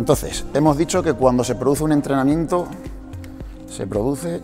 Entonces, hemos dicho que cuando se produce un entrenamiento, se produce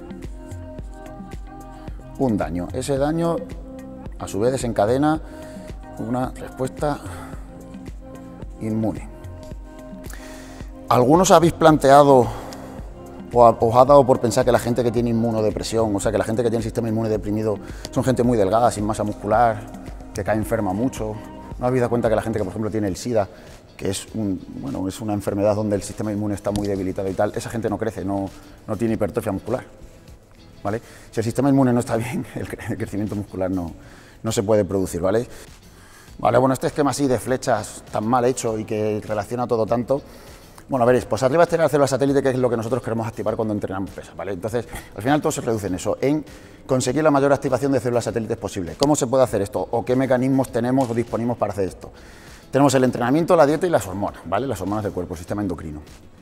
un daño. Ese daño, a su vez, desencadena una respuesta inmune. ¿Algunos habéis planteado o os ha dado por pensar que la gente que tiene inmunodepresión, o sea, que la gente que tiene el sistema inmune deprimido, son gente muy delgada, sin masa muscular, que cae enferma mucho? ¿No habéis dado cuenta que la gente que, por ejemplo, tiene el SIDA, que es es una enfermedad donde el sistema inmune está muy debilitado y tal, esa gente no crece, no tiene hipertrofia muscular, ¿vale? Si el sistema inmune no está bien, el crecimiento muscular no se puede producir, ¿vale? Vale, bueno, este esquema así de flechas tan mal hecho y que relaciona todo tanto. Bueno, veréis, pues arriba estaría la célula satélite, que es lo que nosotros queremos activar cuando entrenamos pesas, ¿vale? Entonces, al final todo se reduce en eso, en conseguir la mayor activación de células satélites posible. ¿Cómo se puede hacer esto? ¿O qué mecanismos tenemos o disponemos para hacer esto? Tenemos el entrenamiento, la dieta y las hormonas, ¿vale? Las hormonas del cuerpo, el sistema endocrino.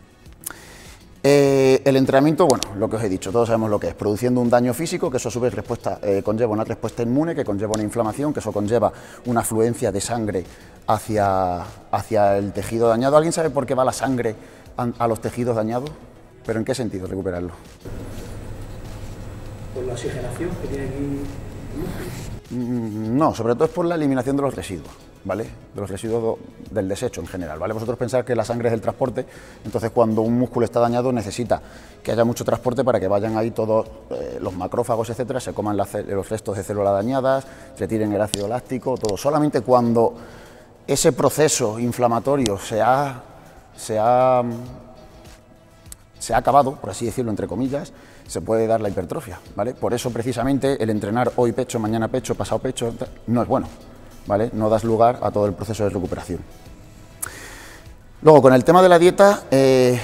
El entrenamiento, bueno, lo que os he dicho, todos sabemos lo que es, produciendo un daño físico, que eso a su vez conlleva una respuesta inmune, que conlleva una inflamación, que eso conlleva una afluencia de sangre hacia el tejido dañado. ¿Alguien sabe por qué va la sangre a los tejidos dañados? ¿Pero en qué sentido recuperarlo? Por la oxigenación que tiene aquí. No, sobre todo es por la eliminación de los residuos, ¿vale? De los residuos del desecho en general, ¿vale? Vosotros pensáis que la sangre es el transporte, entonces cuando un músculo está dañado necesita que haya mucho transporte para que vayan ahí todos los macrófagos, etcétera, se coman los restos de células dañadas, se tiren el ácido láctico, todo. Solamente cuando ese proceso inflamatorio se ha acabado, por así decirlo, entre comillas, se puede dar la hipertrofia, ¿vale? Por eso, precisamente, el entrenar hoy pecho, mañana pecho, pasado pecho, no es bueno, ¿vale? No das lugar a todo el proceso de recuperación. Luego, con el tema de la dieta, es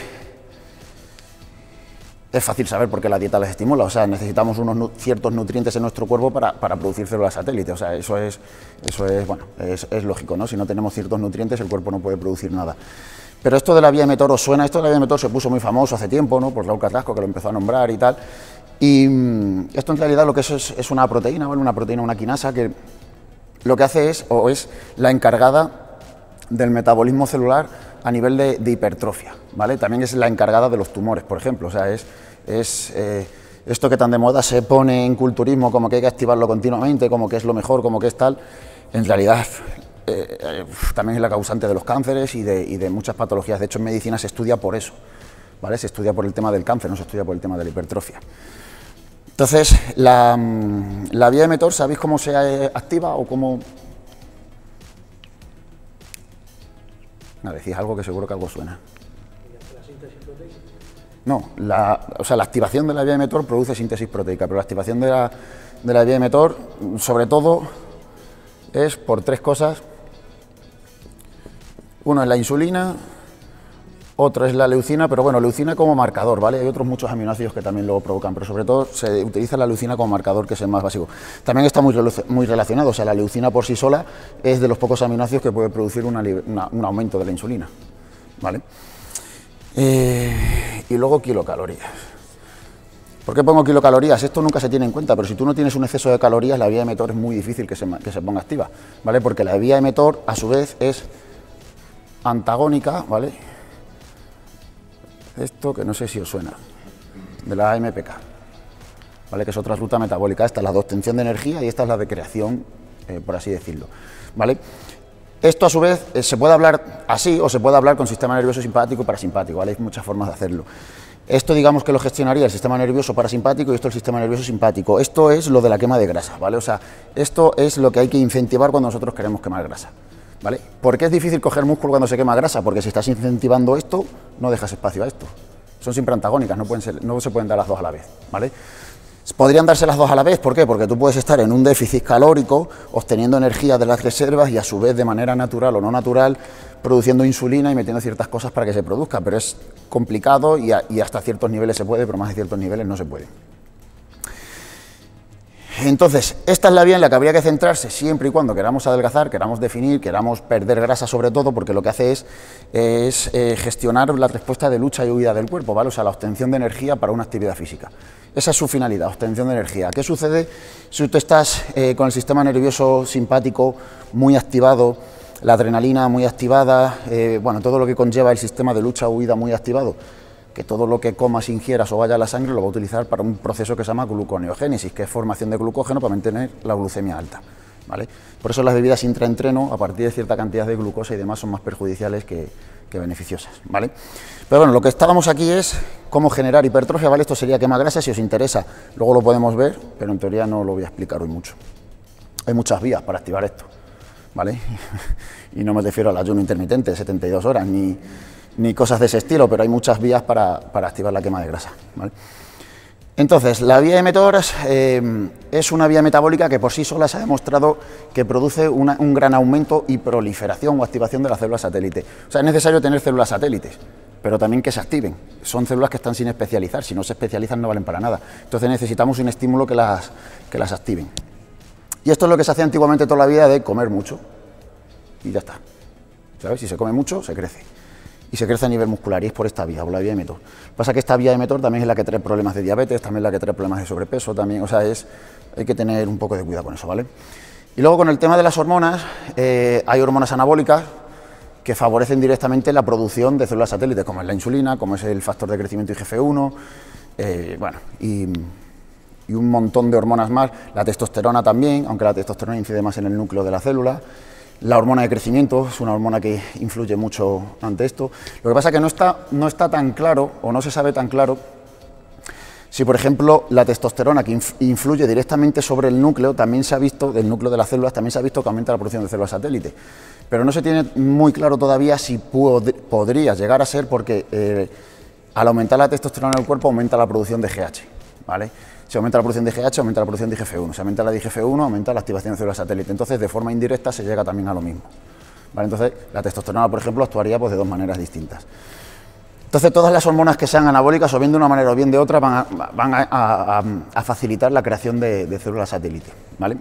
fácil saber por qué la dieta les estimula, o sea, necesitamos ciertos nutrientes en nuestro cuerpo para producir células satélites, o sea, eso es lógico, ¿no? Si no tenemos ciertos nutrientes, el cuerpo no puede producir nada. Pero esto de la vía mTOR os suena. Esto de la vía mTOR se puso muy famoso hace tiempo, ¿no? Por Raúl Carrasco, que lo empezó a nombrar y tal. Y esto en realidad lo que es una proteína, ¿vale? Una proteína, una quinasa, que lo que hace es la encargada del metabolismo celular a nivel de hipertrofia, ¿vale? También es la encargada de los tumores, por ejemplo. O sea, esto que tan de moda se pone en culturismo, como que hay que activarlo continuamente, como que es lo mejor, como que es tal, en realidad también es la causante de los cánceres y de muchas patologías. De hecho, en medicina se estudia por eso, ¿vale? Se estudia por el tema del cáncer, no se estudia por el tema de la hipertrofia. Entonces, la vía mTOR, ¿sabéis cómo se activa o cómo? No, decís algo que seguro que algo suena. ¿La síntesis proteica? No, la activación de la vía mTOR produce síntesis proteica, pero la activación de la vía mTOR, sobre todo, es por tres cosas. Uno es la insulina, otro es la leucina, pero bueno, leucina como marcador, ¿vale? Hay otros muchos aminoácidos que también lo provocan, pero sobre todo se utiliza la leucina como marcador, que es el más básico. También está muy relacionado, o sea, la leucina por sí sola es de los pocos aminoácidos que puede producir un aumento de la insulina, ¿vale? Y luego kilocalorías. ¿Por qué pongo kilocalorías? Esto nunca se tiene en cuenta, pero si tú no tienes un exceso de calorías, la vía mTOR es muy difícil que se ponga activa, ¿vale? Porque la vía mTOR, a su vez, es antagónica, ¿vale? Esto que no sé si os suena, de la AMPK, ¿vale? Que es otra ruta metabólica. Esta es la de obtención de energía y esta es la de creación, por así decirlo, ¿vale? Esto, a su vez, se puede hablar así o se puede hablar con sistema nervioso simpático y parasimpático, ¿vale? Hay muchas formas de hacerlo. Esto, digamos que lo gestionaría el sistema nervioso parasimpático y esto el sistema nervioso simpático. Esto es lo de la quema de grasa, ¿vale? O sea, esto es lo que hay que incentivar cuando nosotros queremos quemar grasa, ¿vale? ¿Por qué es difícil coger músculo cuando se quema grasa? Porque si estás incentivando esto, no dejas espacio a esto. Son siempre antagónicas, no se pueden dar las dos a la vez, ¿vale? Podrían darse las dos a la vez, ¿por qué? Porque tú puedes estar en un déficit calórico, obteniendo energía de las reservas y a su vez de manera natural o no natural, produciendo insulina y metiendo ciertas cosas para que se produzca, pero es complicado y hasta ciertos niveles se puede, pero más de ciertos niveles no se puede. Entonces, esta es la vía en la que habría que centrarse siempre y cuando queramos adelgazar, queramos definir, queramos perder grasa sobre todo, porque lo que hace es gestionar la respuesta de lucha y huida del cuerpo, ¿vale? O sea, la obtención de energía para una actividad física. Esa es su finalidad, obtención de energía. ¿Qué sucede si tú estás con el sistema nervioso simpático muy activado la adrenalina muy activada, bueno, todo lo que conlleva el sistema de lucha-huida muy activado, que todo lo que comas, ingieras o vaya a la sangre lo va a utilizar para un proceso que se llama gluconeogénesis, que es formación de glucógeno para mantener la glucemia alta, ¿vale? Por eso las bebidas intraentreno, a partir de cierta cantidad de glucosa y demás, son más perjudiciales que beneficiosas, ¿vale? Pero bueno, lo que estábamos aquí es cómo generar hipertrofia, ¿vale? Esto sería quema grasa, si os interesa, luego lo podemos ver, pero en teoría no lo voy a explicar hoy mucho. Hay muchas vías para activar esto, ¿vale? Y no me refiero al ayuno intermitente de 72 horas, ni cosas de ese estilo, pero hay muchas vías para activar la quema de grasa, ¿vale? Entonces, la vía emetor es una vía metabólica que por sí sola se ha demostrado que produce un gran aumento y proliferación o activación de las células satélite. O sea, es necesario tener células satélites, pero también que se activen. Son células que están sin especializar, si no se especializan no valen para nada. Entonces necesitamos un estímulo que las activen. Y esto es lo que se hacía antiguamente toda la vida, de comer mucho y ya está. ¿Sabes? Si se come mucho, se crece. Y se crece a nivel muscular, y es por esta vía, por la vía emetor. Pasa que esta vía emetor también es la que trae problemas de diabetes, también es la que trae problemas de sobrepeso, también, o sea, hay que tener un poco de cuidado con eso, ¿vale? Y luego con el tema de las hormonas, hay hormonas anabólicas que favorecen directamente la producción de células satélites, como es la insulina, como es el factor de crecimiento IGF-1, bueno, y un montón de hormonas más, la testosterona también, aunque la testosterona incide más en el núcleo de la célula. La hormona de crecimiento es una hormona que influye mucho ante esto. Lo que pasa es que no está tan claro, o no se sabe tan claro, si por ejemplo la testosterona, que influye directamente sobre el núcleo, también se ha visto, del núcleo de las células, también se ha visto que aumenta la producción de células satélite. Pero no se tiene muy claro todavía si podría llegar a ser porque al aumentar la testosterona en el cuerpo aumenta la producción de GH, ¿vale? Si aumenta la producción de GH, aumenta la producción de IGF-1. Si aumenta la de IGF-1, aumenta la activación de células satélite. Entonces, de forma indirecta, se llega también a lo mismo, ¿vale? Entonces, la testosterona, por ejemplo, actuaría pues, de dos maneras distintas. Entonces, todas las hormonas que sean anabólicas, o bien de una manera o bien de otra, van a facilitar la creación de células satélite, ¿vale?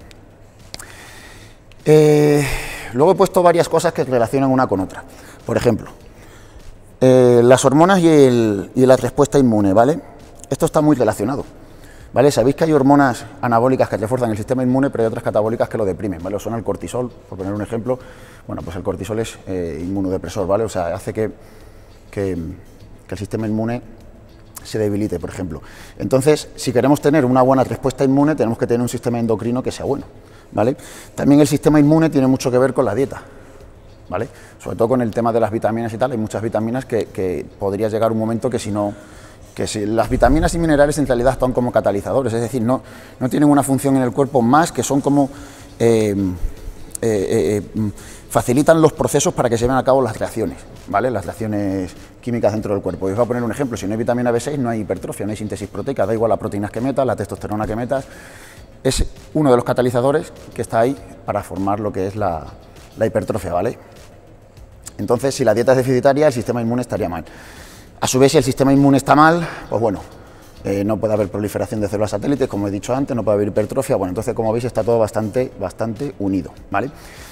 Luego he puesto varias cosas que relacionan una con otra. Por ejemplo, las hormonas y la respuesta inmune, ¿vale? Esto está muy relacionado, ¿vale? Sabéis que hay hormonas anabólicas que refuerzan el sistema inmune, pero hay otras catabólicas que lo deprimen, ¿vale? Son el cortisol, por poner un ejemplo. Bueno, pues el cortisol es inmunodepresor, ¿vale? O sea, hace que el sistema inmune se debilite, por ejemplo. Entonces, si queremos tener una buena respuesta inmune, tenemos que tener un sistema endocrino que sea bueno, ¿vale? También el sistema inmune tiene mucho que ver con la dieta, ¿vale? Sobre todo con el tema de las vitaminas y tal. Hay muchas vitaminas que podría llegar un momento que si las vitaminas y minerales en realidad están como catalizadores, es decir, no tienen una función en el cuerpo más que son como facilitan los procesos para que se lleven a cabo las reacciones, ¿vale? Las reacciones químicas dentro del cuerpo. Y os voy a poner un ejemplo: si no hay vitamina B6 no hay hipertrofia, no hay síntesis proteica, da igual las proteínas que metas, la testosterona que metas, es uno de los catalizadores que está ahí para formar lo que es la hipertrofia, ¿vale? Entonces, si la dieta es deficitaria, el sistema inmune estaría mal. A su vez, si el sistema inmune está mal, pues bueno, no puede haber proliferación de células satélites, como he dicho antes, no puede haber hipertrofia. Bueno, entonces, como veis, está todo bastante unido, ¿vale?